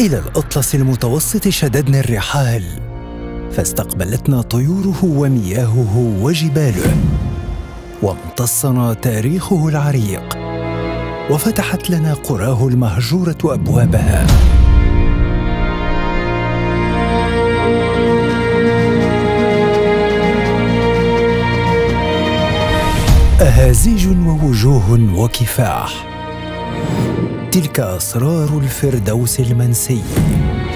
إلى الأطلس المتوسط شددنا الرحال، فاستقبلتنا طيوره ومياهه وجباله، وامتصنا تاريخه العريق، وفتحت لنا قراه المهجورة أبوابها. أهازيج ووجوه وكفاح، تلك أسرار الفردوس المنسي.